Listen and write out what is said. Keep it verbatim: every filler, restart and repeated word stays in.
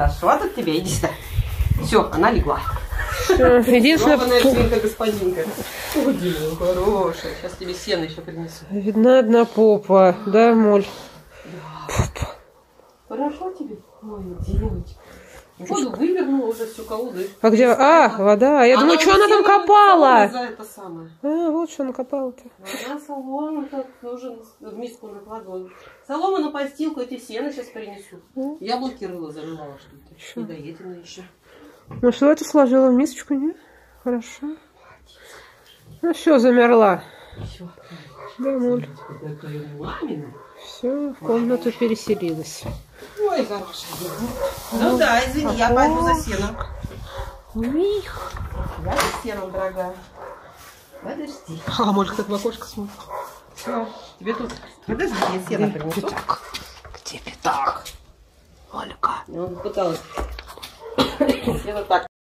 Хорошо, а тут тебе, иди сюда. Все, она легла. Единственное... свинка, господинка. Ой, Дима, хорошая. Сейчас тебе сено еще принесу. Видна одна попа, да, Моль? Да. Хорошо тебе? Ой, девочка. Воду вывернула уже всю колоду. А где? А, вода. Я думаю, что она там копала? За это самое. А, вот что она копала-то. Вода, солома, так уже в миску накладываю. Солома на постилку, эти сено сейчас принесу. Mm. Яблоки рыла замывала что-то. Недоеденное еще. Ну что, это сложила в мисочку, не? Хорошо. Ну все, замерла. Все. Да, Моль. Мамина. Все, в комнату переселилась. Ой, хорошая. Ну да, извини, я пойду за сеном. Мих. Я за сеном, дорогая. Подожди. А, Моль, как в окошко смотрит. Все, тебе тут... Подожди, я сено принесу. Пятак. Где пятак? Ольга. Он пыталась. Сено так.